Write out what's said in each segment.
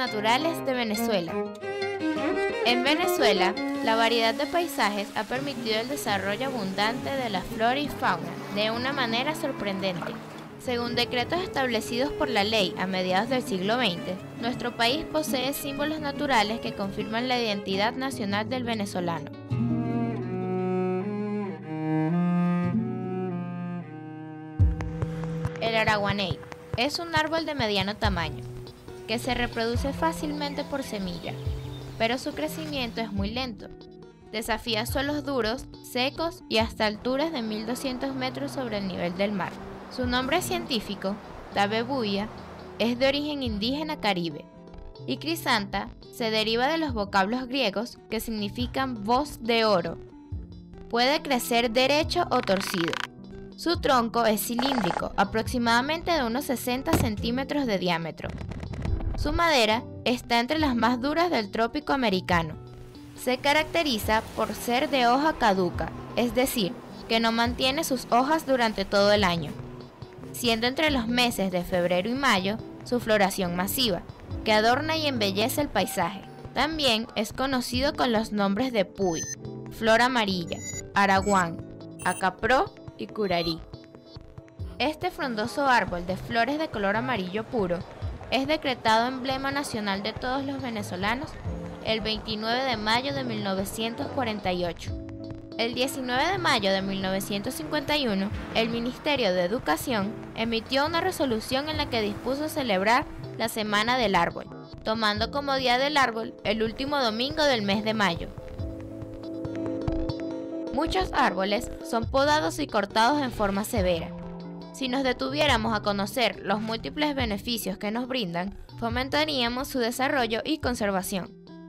naturales de Venezuela. En Venezuela, la variedad de paisajes ha permitido el desarrollo abundante de la flora y fauna de una manera sorprendente. Según decretos establecidos por la ley a mediados del siglo XX, nuestro país posee símbolos naturales que confirman la identidad nacional del venezolano. El araguaney es un árbol de mediano tamaño, que se reproduce fácilmente por semilla, pero su crecimiento es muy lento. Desafía suelos duros, secos y hasta alturas de 1200 metros sobre el nivel del mar. Su nombre científico, Dabebuya, es de origen indígena caribe, y crisanta se deriva de los vocablos griegos que significan voz de oro. Puede crecer derecho o torcido. Su tronco es cilíndrico, aproximadamente de unos 60 centímetros de diámetro. Su madera está entre las más duras del trópico americano. Se caracteriza por ser de hoja caduca, es decir, que no mantiene sus hojas durante todo el año, siendo entre los meses de febrero y mayo su floración masiva, que adorna y embellece el paisaje. También es conocido con los nombres de puy, flor amarilla, araguán, acapró y curarí. Este frondoso árbol de flores de color amarillo puro es decretado emblema nacional de todos los venezolanos el 29 de mayo de 1948. El 19 de mayo de 1951, el Ministerio de Educación emitió una resolución en la que dispuso celebrar la Semana del Árbol, tomando como Día del Árbol el último domingo del mes de mayo. Muchos árboles son podados y cortados en forma severa. Si nos detuviéramos a conocer los múltiples beneficios que nos brindan, fomentaríamos su desarrollo y conservación.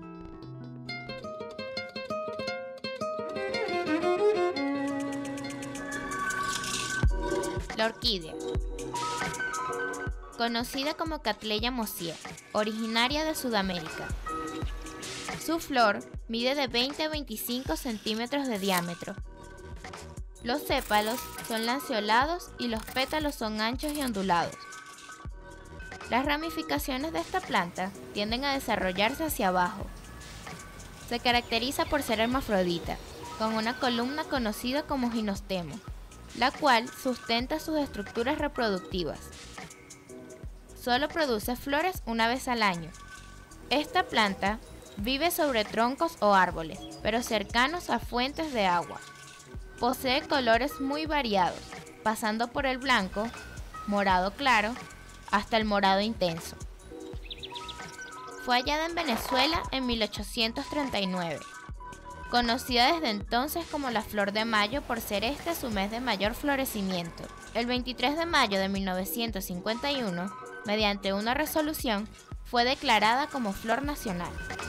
La orquídea, conocida como Cattleya mosia, originaria de Sudamérica. Su flor mide de 20 a 25 centímetros de diámetro. Los sépalos son lanceolados y los pétalos son anchos y ondulados. Las ramificaciones de esta planta tienden a desarrollarse hacia abajo. Se caracteriza por ser hermafrodita, con una columna conocida como ginostemo, la cual sustenta sus estructuras reproductivas. Solo produce flores una vez al año. Esta planta vive sobre troncos o árboles, pero cercanos a fuentes de agua. Posee colores muy variados, pasando por el blanco, morado claro, hasta el morado intenso. Fue hallada en Venezuela en 1839. Conocida desde entonces como la flor de mayo por ser este su mes de mayor florecimiento. El 23 de mayo de 1951, mediante una resolución, fue declarada como flor nacional.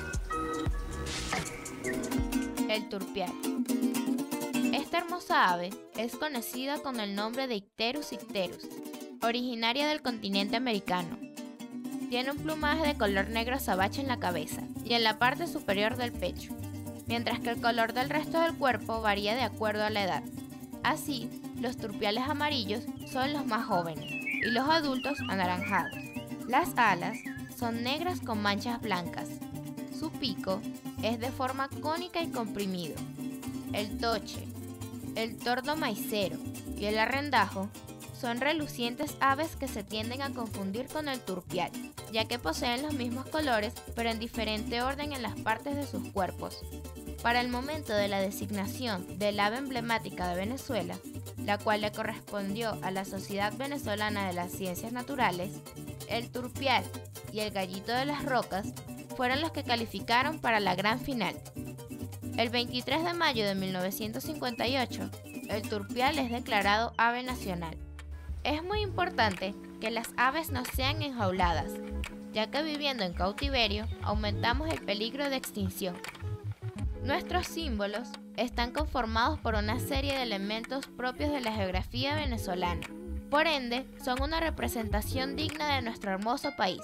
El turpial. Esta hermosa ave es conocida con el nombre de Icterus icterus, originaria del continente americano. Tiene un plumaje de color negro azabache en la cabeza y en la parte superior del pecho, mientras que el color del resto del cuerpo varía de acuerdo a la edad. Así, los turpiales amarillos son los más jóvenes y los adultos anaranjados. Las alas son negras con manchas blancas. Su pico es de forma cónica y comprimido. El toche, el tordo maicero y el arrendajo son relucientes aves que se tienden a confundir con el turpial, ya que poseen los mismos colores pero en diferente orden en las partes de sus cuerpos. Para el momento de la designación del ave emblemática de Venezuela, la cual le correspondió a la Sociedad Venezolana de las Ciencias Naturales, el turpial y el gallito de las rocas fueron los que calificaron para la gran final. El 23 de mayo de 1958, el turpial es declarado ave nacional. Es muy importante que las aves no sean enjauladas, ya que viviendo en cautiverio aumentamos el peligro de extinción. Nuestros símbolos están conformados por una serie de elementos propios de la geografía venezolana. Por ende, son una representación digna de nuestro hermoso país.